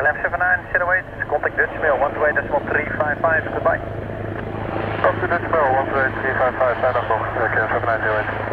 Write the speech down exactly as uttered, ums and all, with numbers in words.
L M seven nine zero eight, contact Dutch mail one two eight decimal three five five, goodbye. Op de Dutch mail one two eight three five five, fijne dag nog, K L M seven nine zero eight.